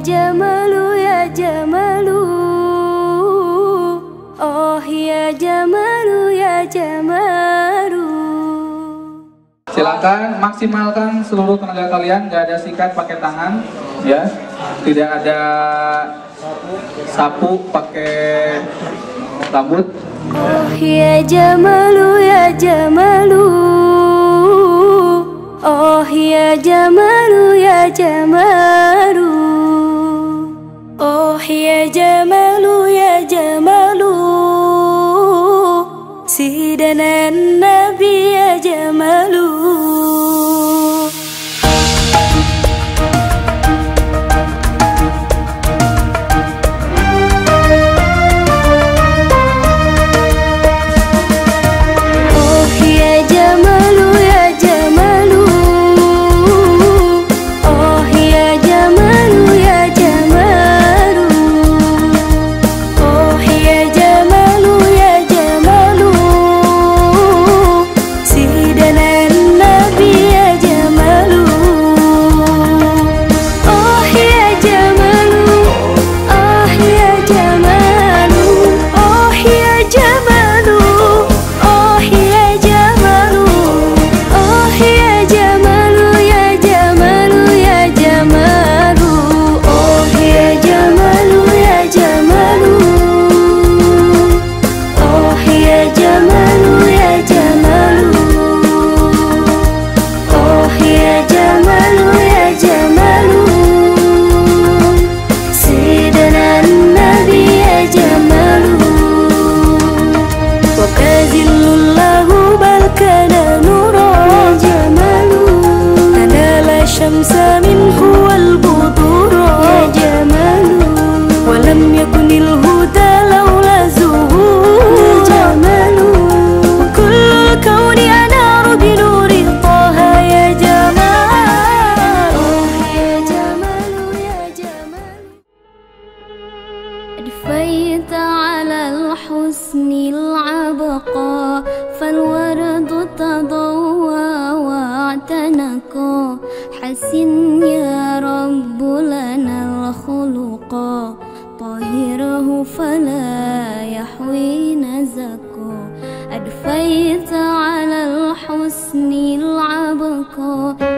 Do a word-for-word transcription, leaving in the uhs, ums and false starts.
jamalu ya jamalu, oh ya jamalu ya jamalu. Silakan maksimalkan seluruh tenaga kalian, gak ada sikat pakai tangan ya, tidak ada sapu pakai rambut. Oh ya jamalu ya jamalu, oh ya jamalu ya jamalu, oh ya jamalu ya jamalu, sidana nabi ya jamalu. أدفيت على الحسن العبقى فالورد تضوى واعتنقا حسن يا رب لنا الخلقا طهره فلا يحوي نزقا أدفيت على الحسن العبقى